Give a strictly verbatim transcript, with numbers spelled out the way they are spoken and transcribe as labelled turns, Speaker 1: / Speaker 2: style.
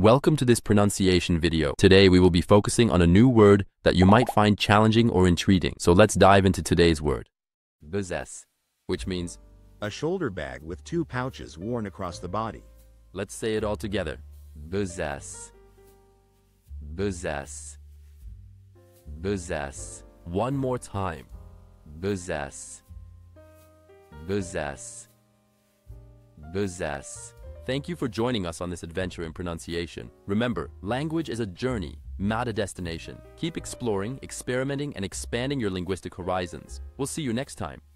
Speaker 1: Welcome to this pronunciation video. Today we will be focusing on a new word that you might find challenging or intriguing. So let's dive into today's word. Besace, which means
Speaker 2: a shoulder bag with two pouches worn across the body.
Speaker 1: let's say it all together. Besace. Besace. Besace. One more time. Besace. Besace. Besace. Thank you for joining us on this adventure in pronunciation. Remember, language is a journey, not a destination. Keep exploring, experimenting, and expanding your linguistic horizons. We'll see you next time.